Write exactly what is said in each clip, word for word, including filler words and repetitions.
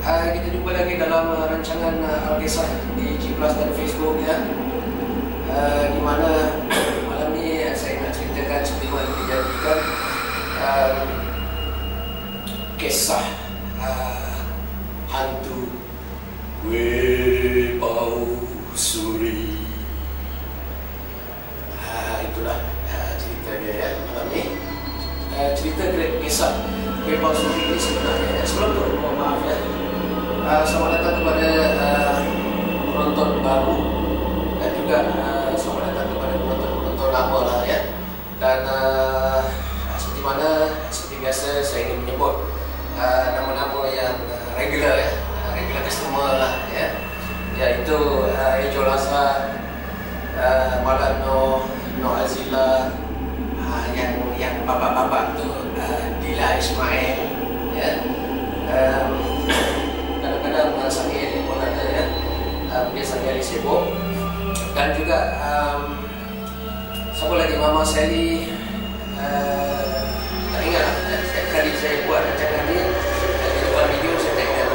uh, kita jumpa lagi dalam uh, rancangan uh, Al-Kisah di G Plus dan Facebook ya. Uh, di mana malam ni uh, saya nak ceritakan seperti mana dijadikan uh, kisah uh, hantu Webau Suri. Uh, itulah uh, cerita dia ya malam ni. Uh, cerita kisah Webau Suri ini sebenarnya ya. Sebelum tu mohon maaf ya. Uh, selamat datang kepada uh, penonton baru dan juga uh, selamat datang kepada penonton-penonton lama lah ya. Dan uh, seperti mana seperti biasa saya ingin menyebut uh, nama-nama yang uh, regular ya, uh, regular customer lah ya. Iaitu uh, Ejo Laza, uh, Malano, Noh Azila, uh, yang yang bapak-bapak tu uh, Dila Ismail ya. Um, kadang-kadang uh, Sangi pun ada ya, uh, dia Sangi Ali Sibuk. Dan juga um, siapa lagi, Mama Sally, uh, tak ingat lah ya. Setiap kali saya buat rancangan ni di depan video saya tak ingat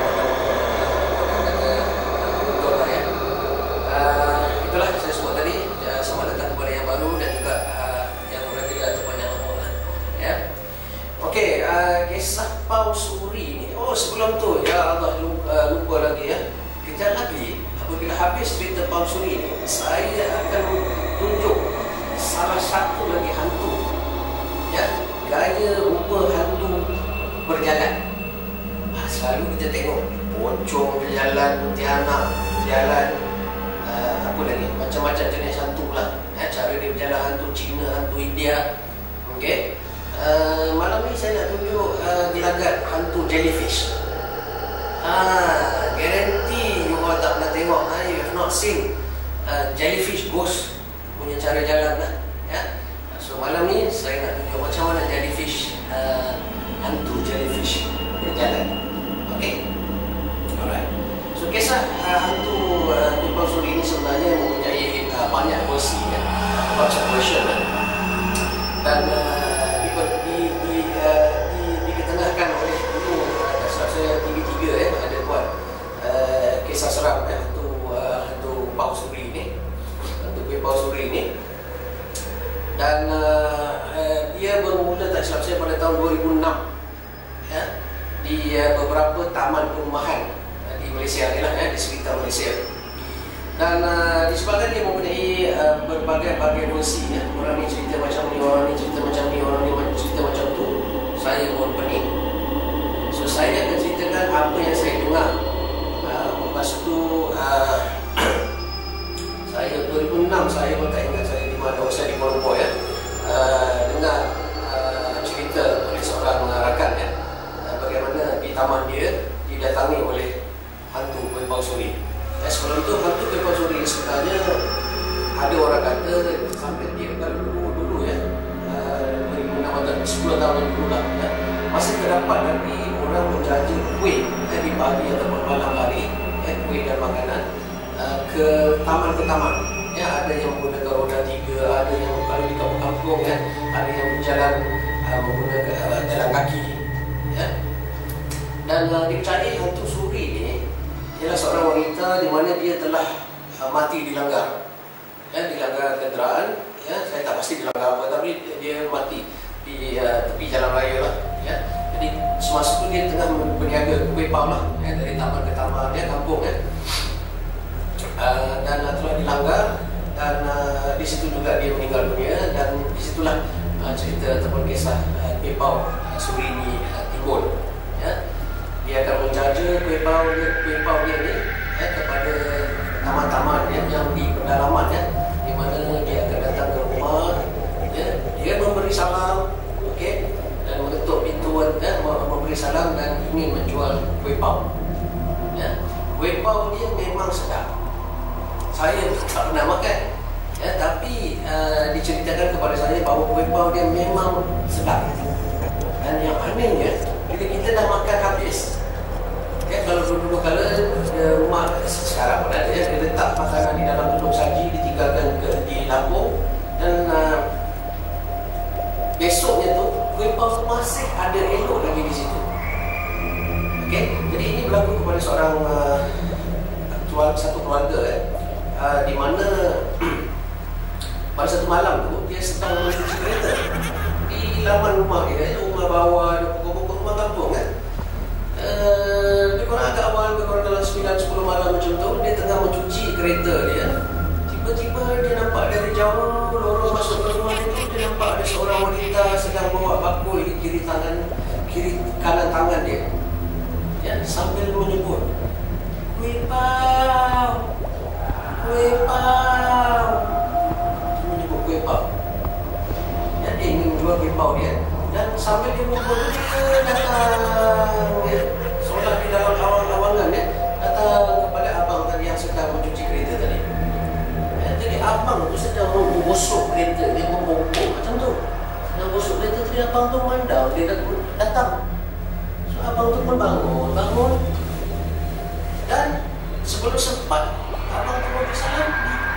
betul lah ya. Uh, itulah saya sebut tadi ya, selamat datang kepada yang baru dan juga uh, yang regular ataupun yang lama lah ya. Okey, uh, kisah Pau Suri ni. Oh, sebelum tu ya Allah lupa, uh, lupa lagi ya. Kejap lagi apabila habis cerita Pau Suri ni, saya akan tunjuk salah satu lagi hantu ya, gaya rupa hantu berjalan. Ha, selalu kita tengok pocong berjalan, pontianak berjalan, uh, apa lagi, macam-macam jenis hantu lah ya, cara dia berjalan, hantu Cina, hantu India. Okey. Uh, malam ni saya nak tunjuk uh, gelagat hantu jellyfish. Ah, guarantee you all tak pernah tengok, ah, you have not seen uh, jellyfish ghost punya cara jalan lah ya. So malam ni saya nak tunjuk macam mana jellyfish, uh, hantu jellyfish berjalan. Okey. Alright. So kisah uh, hantu uh, Webau Suri ini sebenarnya mempunyai uh, banyak versi ya, banyak version lah. Dan uh, Di, di, uh, di, diketengahkan oleh dulu uh, saya T V tiga ya, ada buat uh, kisah seram ya, hantu uh, hantu Pau Suri ni, hantu Webau Suri ni. Dan uh, uh, dia bermula tak silap saya pada tahun dua ribu enam ya, di uh, beberapa taman perumahan uh, di Malaysia ni lah ya, di sekitar Malaysia. Dan uh, disebabkan dia mempunyai uh, berbagai-bagai versi ya. Orang ni cerita macam ni, orang ni cerita macam ni, orang ni cerita macam tu. Saya pun pening. So saya akan ceritakan apa yang saya dengar. uh, Lepas tu uh, saya dua ribu enam, saya pun tak ingat saya di mana, saya di Kuala Lumpur ya, uh, dengar uh, cerita oleh seorang rakan ya, uh, bagaimana di taman dia didatangi oleh hantu Webau Suri. Ya, sebelum tu hantu Webau Suri sebenarnya ada orang kata sampai dia kalau dulu dulu ya, uh, dua ribu enam atau sepuluh tahun yang dulu lah ya, masih terdapat lagi orang menjaja kuih ya, di pagi ataupun malam hari ya, kuih dan makanan uh, ke taman ke taman ya. Ada yang menggunakan roda tiga, ada yang kalau di kampung-kampung ya, ada yang berjalan uh, menggunakan uh, jalan kaki ya. Dan uh, dipercayai hantu Suri ni ialah seorang wanita di mana dia telah uh, mati dilanggar ya, dilanggar kenderaan ya. Saya tak pasti dilanggar apa, tapi dia mati di uh, tepi jalan raya lah ya. Jadi semasa itu dia tengah berniaga kuih pau lah ya, dari taman ke taman ya, kampung ya. Uh, dan uh, telah dilanggar dan uh, di situ juga dia meninggal dunia. Dan disitulah uh, cerita ataupun kisah uh, Webau uh, Suri ini uh, timbul ya. Dia akan menjaja kuih pau dia, kuih pau dia ni ya, kepada taman-taman ya, yang di pedalaman ya, di mana dia akan datang ke rumah ya, dia memberi salam, okey, dan mengetuk pintu ya, memberi salam dan ingin menjual kuih pau ya. Kuih pau dia memang sedap. Saya tak pernah makan ya, tapi uh, diceritakan kepada saya bahawa kuih pau dia memang sedap. Dan yang anehnya, bila kita dah makan habis ya, kalau dulu-dulu kala uh, rumah sekarang pun ada ya, dia letak makanan di dalam tudung saji, ditinggalkan ke, di dapur. Dan uh, besoknya tu kuih pau masih ada elok lagi di situ. Okey, jadi ini ini berlaku kepada seorang uh, satu keluarga eh, uh, di mana pada satu malam tu dia sedang mencuci kereta di laman rumah dia, rumah bawah, pokok-pokok rumah kampung kan. Uh, dia korang agak awal, dia korang dalam sembilan sepuluh malam macam tu, dia tengah mencuci kereta dia. Tiba-tiba dia nampak dari jauh lorong masuk ke rumah dia tu, dia nampak ada seorang wanita sedang bawa bakul di kiri tangan, kiri kanan tangan dia, ya, sambil menyebut, "Kuih pau, kuih pau." Dia menyebut kuih pau. Ya, dia ingin menjual kuih pau dia. Dan sambil dia memukul dia datang, ya, seolah di dalam awang-awangan, ya, datang kepada abang tadi yang sedang mencuci kereta tadi. Ya, jadi abang tu sedang menggosok kereta, dia membongkok macam tu. Sedang gosok kereta tadi, abang tu mandau, dia datang. So abang tu pun bangun, bangun. Dan sebelum sempat abang tu bagi salam,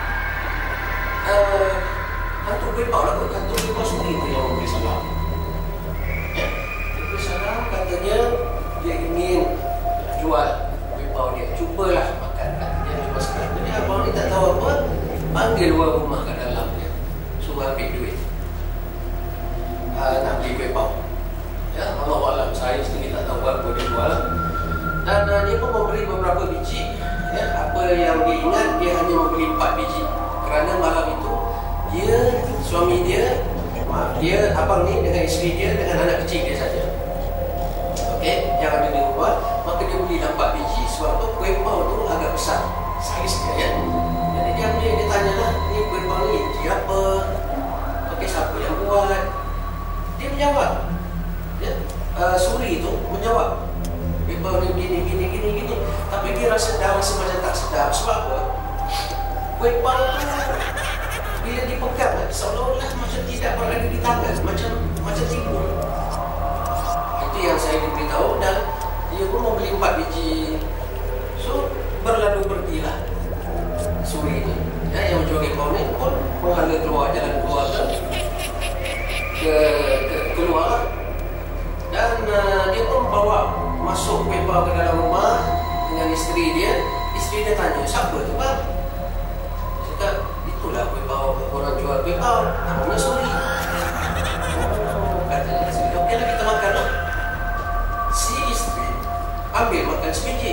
uh, hantu kuih pau lah kot, hantu kuih pau sendiri tu yang memberi salam. Ya, dia beri salam, katanya dia ingin jual kuih pau dia, cubalah makan, katanya cuma sekali. Jadi abang ni tak tahu apa, panggil luar rumah kat dalam dia, suruh ambil duit, uh, nak beli kuih pau. Ya, Allah Alam, saya sendiri tak tahu apa dia jual. Dan uh, dia pun memberi beberapa biji. Ya, apa yang dia ingat, dia hanya membeli empat biji. Kerana malam itu dia, suami dia, maaf, dia, abang ni dengan isteri dia, dengan anak kecil dia saja, okey, yang ada di rumah. Maka dia beli empat biji. Sebab tu kuih pau tu agak besar saiz dia, ya. Jadi dia dia, dia tanyalah, ni kuih pau ni biji apa, okey, siapa yang buat. Dia menjawab, ya, uh, suri tu menjawab, kuih pau ni gini, gini, gini, gini. Tapi dia rasa dah rasa macam tak sedap. Sebab apa? Kuih pau tu bila dipegang, seolah-olah macam tidak berada di tangan, macam macam timbul. Itu yang saya diberitahu. Dan dia pun membeli empat biji. So berlalu pergilah suri itu, ya, yang menjual kuih pau ni pun menghala keluar, jalan keluar ke, ke, ke keluar. Dan uh, dia pun bawa masuk kuih pau ke dalam rumah dengan isteri dia. Isteri dia tanya, "Siapa tu bang?" Dia cakap, "Itulah kuih pau, orang jual kuih pau, namanya suri." Oh, katanya isteri, "Okeylah, kita makan lah." Si isteri ambil makan sebiji,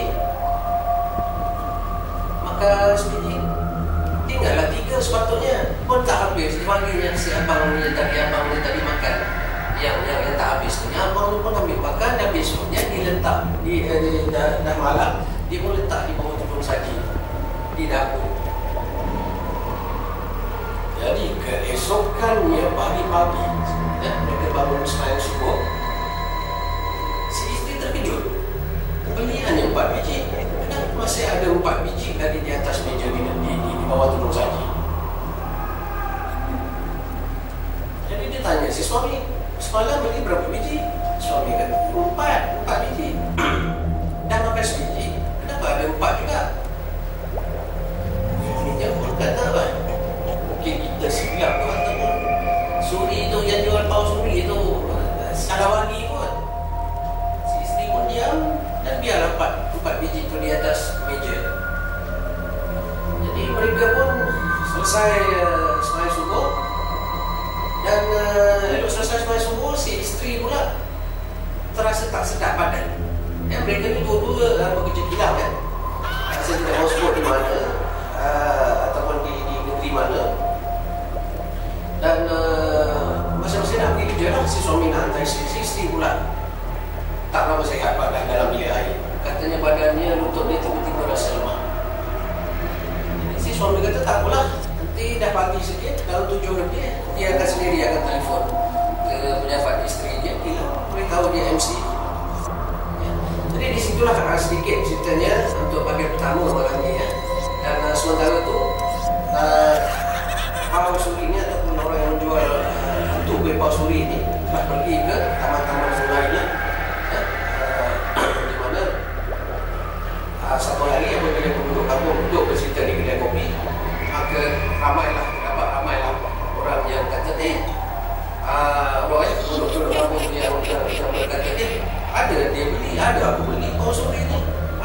makan sebiji, tinggallah tiga sepatutnya, pun tak habis. Dia panggilnya si abang ni tadi, abang ni tadi makan yang yang, yang tak habis tu. Abang tu pun ambil makan, dan besoknya diletak di, eh, di dah, dah malam, dia pun letak di bawah tudung saji di dapur. Jadi keesokannya pagi-pagi, ya, mereka bangun sembahyang subuh. Si isteri terkejut, beli hanya empat biji, kenapa masih ada empat biji lagi di atas meja di, di, di, di bawah tudung saji? Jadi dia tanya si suami, "Semalam beli berapa biji?" Suami kata, Empat, empat biji." "Dah makan sebiji, kenapa ada empat juga?" Dia pun kata, "Bang, mungkin kita silap tu, ataupun suri tu yang jual pau suri tu salah bagi kot." Si isteri pun diam, dan biar empat, empat biji tu di atas meja. Jadi mereka pun selesai uh, sembahyang subuh. Dan uh, elok selesai sembahyang subuh, si isteri pula terasa tak sedap badan. Ya, mereka ni dua-dua uh, bekerja kilang, kan. Saya tidak mahu sebut di mana, uh, ataupun di, di negeri mana. Dan uh, masing-masing nak pergi kerja lah. Si suami nak hantar isteri, si isteri pula tak lama sehat badan dalam bilik air. Katanya badannya, lutut dia tiba-tiba rasa lemah. Jadi si suami kata, "Tak apalah, nanti dah pagi sikit, dalam tujuh lebih, dia akan sendiri akan telefon ke pejabat isteri dia, dia beritahu dia M C." Ya. Jadi di situlah uh, sedikit ceritanya untuk bahagian pertama malam ni, ya. Dan uh, sementara tu uh, pau suri ni, ataupun orang yang menjual uh, hantu kuih pau suri ni, telah pergi ke taman-taman lainnya, ya. uh, di mana uh, satu hari apabila penduduk kampung duduk bercerita di kedai kopi, maka ramailah, dapat ramailah orang yang kata, "Eh, uh, orang yang penduduk kampung yang, yang berkata, eh, ada dia beli, ada aku beli pau suri ni."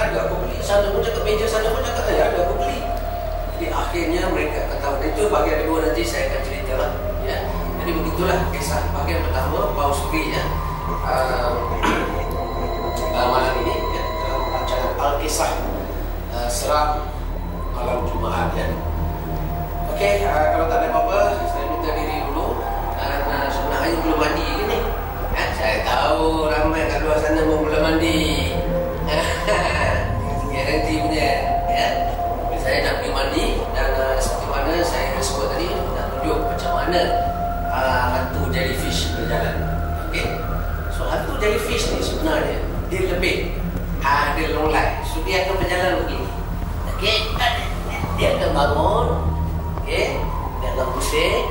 sana pun cakap, meja sana pun cakap, eh ada aku beli. Jadi akhirnya mereka ketahui. Itu bahagian kedua nanti saya akan cerita lah. Ya. Jadi begitulah kisah bahagian pertama Paus Free ya. Uh, uh, malam ini ya, dalam rancangan Al-Kisah uh, Seram malam Jumaat ya. Okey, uh, kalau tak ada apa-apa, saya minta diri dulu. Dan uh, sebenarnya belum mandi ke ni? Eh, saya tahu ramai kat luar sana pun belum mandi. Garanti punya ya. Saya nak pergi mandi dan uh, seperti mana saya sebut tadi, nak tunjuk macam mana uh, hantu jellyfish berjalan. Okey. So hantu jellyfish ni sebenarnya dia lebih uh, dia long life. So dia akan berjalan begini. Okey. Dia akan bangun. Okey. Dia akan pusing.